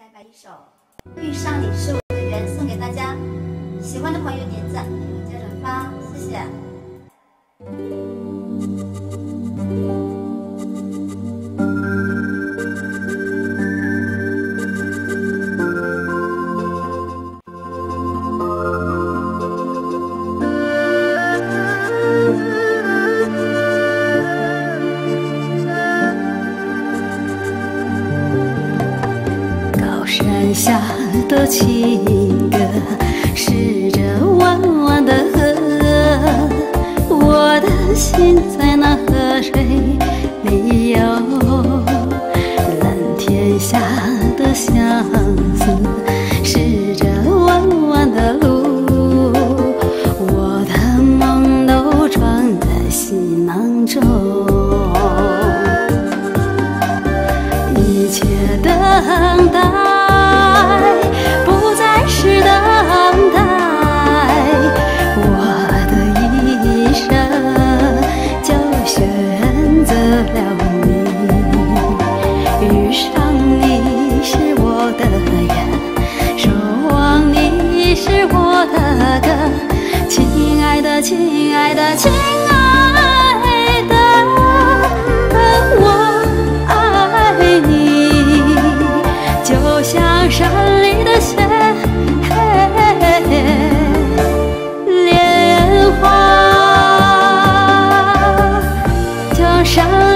来把一首《遇上你是我的缘》送给大家，喜欢的朋友点赞、评论、加转发，谢谢。 山下的情歌，是这弯弯的河，我的心在那河水里游。蓝天下的相思，是这弯弯的路，我的梦都装在行囊中。一切等待不再是等待，我的一生就选择了你。遇上你是我的缘，守望你是我的歌。亲爱的，亲爱的，亲爱的，我爱你，就像山里的雪，莲花，就像山